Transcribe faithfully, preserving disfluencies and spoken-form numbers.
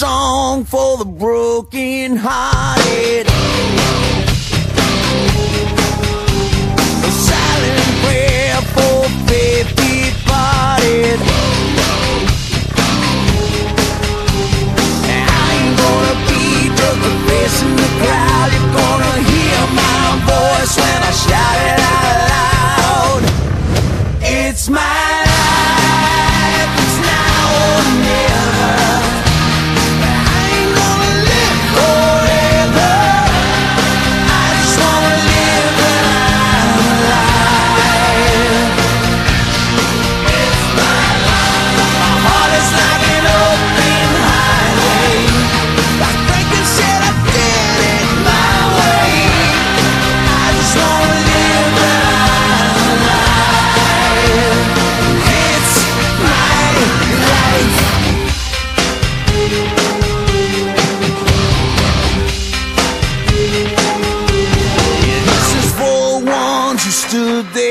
song for the broken hearted, a silent prayer for faith departed. I ain't gonna be just a face in the crowd. You're gonna hear my voice when I shout it out loud. It's my life, it's now or never. I ain't gonna live forever. I just wanna live when I'm alive. It's my life. My heart is like an open highway. Like Franklin said, I did it my way. I just wanna live when I'm alive. It's my life. This is for the ones who stood there